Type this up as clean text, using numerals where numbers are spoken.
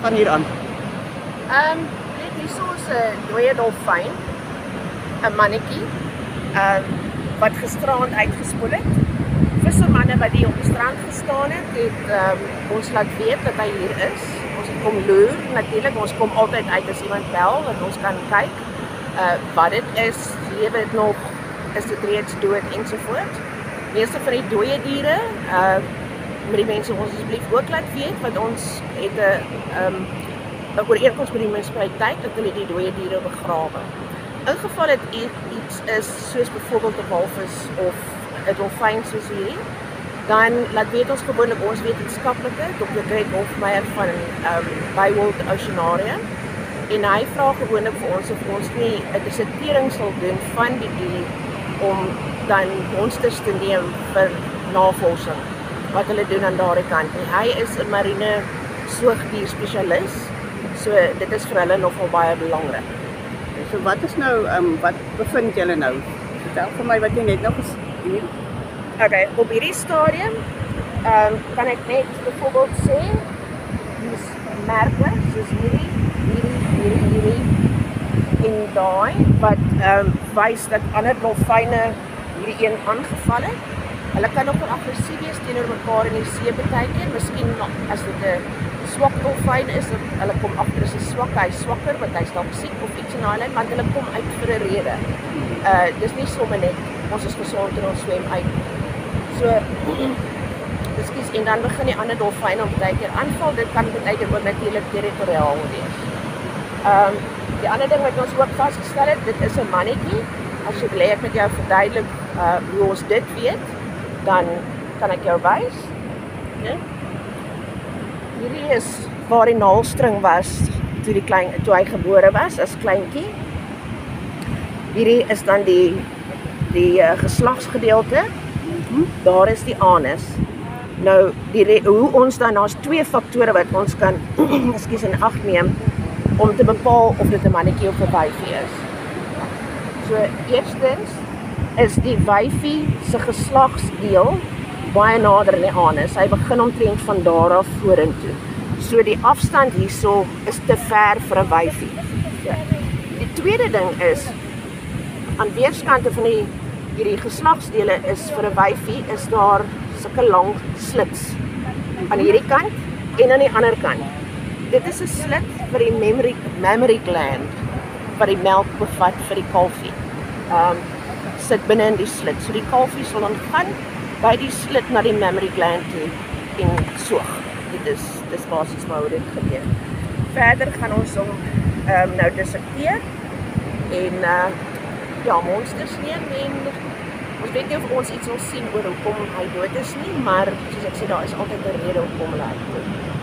gaan hier aan? Net hierso is 'n dooie dolfyn, 'n mannetjie, wat gisterand uitgespoel het. Vissermanne wat die op die strand gestaan het, ons laat weet dat hy hier is. Ons het kom loer, natuurlik, ons kom altyd uit as iemand bel, dat ons kan kyk wat dit is, lewe dit nog, is dit reeds dood ensovoort. Meeste van die dooie diere, moet die mense ons asseblief ook laat weet, want ons het 'n ooreenkoms met die munisipaliteit dat hulle die dooie diere begrawe. In geval dit iets is soos byvoorbeeld 'n walvis of 'n dolfyn soos hierdie, dan laat weet ons gewoonlik ons wetenskaplike, Dr. Greg Hofmeyer van World Oceanarium, en hy vra gewoonlik vir ons of ons nie 'n dissertering sal doen van die dier om dan monsters te neem vir navorsing wat hulle doen aan daardie kant. En hy is 'n marine soogdier spesialis, so dit is vir hulle nogal baie belangrik. So wat is nou, wat bevind julle nou? Vertel vir my wat jy net nog gesien het. Okay, op hierdie stadium kan ek net byvoorbeeld sê, hier's merke soos hierdie en daai wat wys dat ander dolfyne hierdie een aangeval het. Hulle kan nog wel aggressief wees teenoor mekaar in die see baie keer. Miskien as dit 'n swak dolfyn is, hulle kom agter is 'n swak, hy's swakker, want hy's dalk siek of iets in daai lyn, want hulle kom uit vir 'n rede. Dis nie sommer net ons is gesond en ons swem uit. So, ekskuus, en dan begin die ander dolfyne om baie keer aanval. Dit kan baie keer ook natuurlik territoriaal wees. Die ander ding wat ons ook vasgestel het, dit is 'n mannetjie. As jy wil hê ek met jou verduidelik hoe ons dit weet, dan kan ek jou wys. Ja? Hierdie is waar die naalstring was toe hy gebore was as kleintjie. Hierdie is dan die geslagsgedeelte. Daar is die anus. Nou, hoe ons dan, daar's twee faktore wat ons kan ekskuus in ag neem om te bepaal of dit 'n mannetjie of 'n wyfie is. So, eerstens is die wyfie se geslagsdeel baie nader in die anus. Hy begin omtrent van daar af vorentoe. So die afstand hierso is te ver vir 'n wyfie. Ja. Die tweede ding is, aan weerskante van hierdie geslagsdele is vir 'n wyfie is daar sulke lang slits. Aan hierdie kant en aan die ander kant. Dit is 'n slit vir die mammary gland wat die melk bevat vir die kalfie. Sit binne in die slit. So die kalfie sal dan gaan by die slit na die mammary gland toe en soog. Dit is basies maar hoe dit gebeur. Verder gaan ons hom nou dissekteer en monsters neem en ons weet nie of ons iets wil sien oor hoekom hy dood is nie, maar soos ek sê, daar is altyd 'n rede hoekom hulle uitkom.